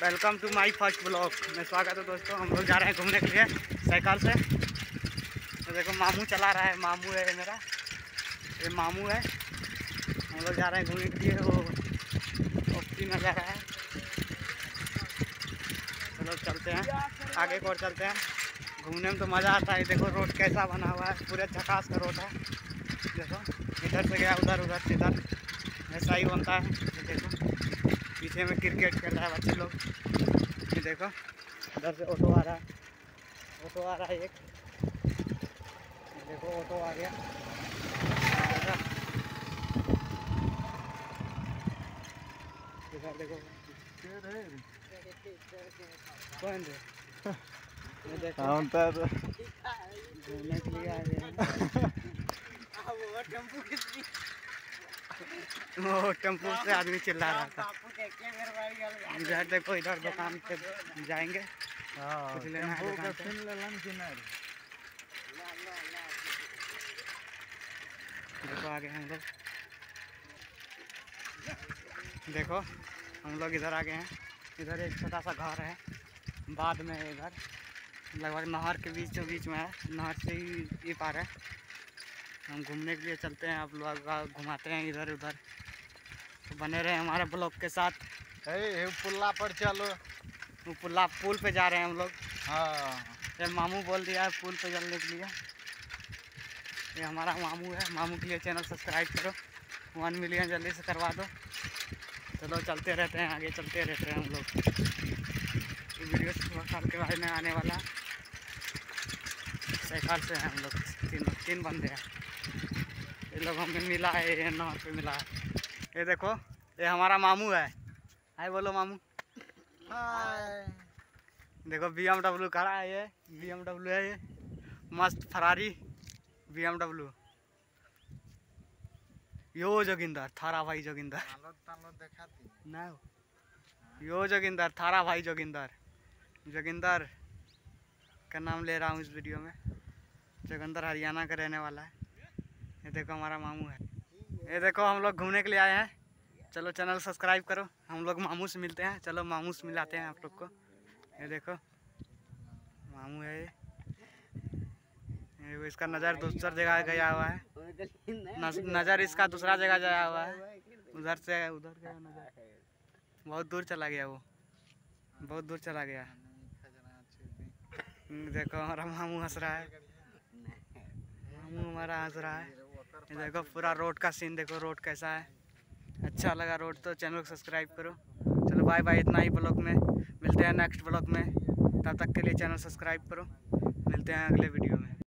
Welcome to my first blog में स्वागत है दोस्तों। हम लोग जा रहे हैं घूमने के लिए साइकिल से। तो देखो मामू चला रहा है, मामू है मेरा, ये मामू है। हम लोग जा रहे हैं घूमने के लिए, वो ऑप्टी में जा रहा है। चलो चलते हैं आगे को और चलते हैं। घूमने में तो मज़ा आता है। देखो रोड कैसा बना हुआ है, पूरे झकास का रोड है। देखो इधर से गया उधर, उधर से इधर, ऐसा ही बनता है। देखो पीछे में क्रिकेट खेल रहा है बच्चे लोग। ये देखो उधर से ऑटो आ रहा है, ऑटो आ रहा है एक। देखो ऑटो आ गया। देखो कौन है? घूमने के लिए आ गए हैं। वो टेम्पो से आदमी चिल्ला रहा था। इधर देखो, इधर दुकान पे जाएंगे कुछ लेना है दुकान पे। देखो आगे हम लोग, देखो हम लोग इधर आ गए हैं। इधर एक छोटा सा घर है, बाद में है इधर, लगभग नहर के बीचों बीच में है। नहर से ही ये पार है। हम घूमने के लिए चलते हैं, आप लोग घुमाते हैं इधर उधर। तो बने रहे हमारे ब्लॉग के साथ। पुल्ला पर चलो, वो पुल पे जा रहे हैं हम लोग। हाँ ये मामू बोल दिया है पुल पे चलने के लिए। ये हमारा मामू है। मामू के लिए चैनल सब्सक्राइब करो, 1 मिलियन जल्दी से करवा दो। चलो चलते रहते हैं, आगे चलते रहते हैं हम लोग। ये वीडियो 16 साल के बारे में आने वाला। साइकिल से हैं हम लोग, तीन बंदे हैं। ये लोग हमें मिला है, ये नहर पे मिला है। ये देखो ये हमारा मामू है। हाय बोलो मामू। हाय। देखो BMW खड़ा है, ये BMW है, ये मस्त फरारी BMW। यो जोगिंदर, थारा भाई जोगिंदर ना, यो जोगिंदर, थारा भाई जोगिंदर। जोगिंदर का नाम ले रहा हूँ इस वीडियो में। जोगिंदर हरियाणा का रहने वाला है। ये देखो हमारा मामू है। ये देखो हम लोग घूमने के लिए आए हैं। चलो चैनल सब्सक्राइब करो। हम लोग मामू से मिलते हैं। चलो मामू से मिलाते हैं आप लोग को। ये देखो मामू है ये इसका नज़र दूसरा जगह गया हुआ है। नज़र इसका दूसरा जगह गया हुआ है। उधर से उधर गया नज़र, बहुत दूर चला गया, वो बहुत दूर चला गया। देखो हमारा मामू हंस रहा है, मामू हमारा हंस रहा है। ये देखो पूरा रोड का सीन, देखो रोड कैसा है। अच्छा लगा रोड तो चैनल को सब्सक्राइब करो। चलो बाय बाय, इतना ही ब्लॉग में। मिलते हैं नेक्स्ट ब्लॉग में, तब तक के लिए चैनल सब्सक्राइब करो। मिलते हैं अगले वीडियो में।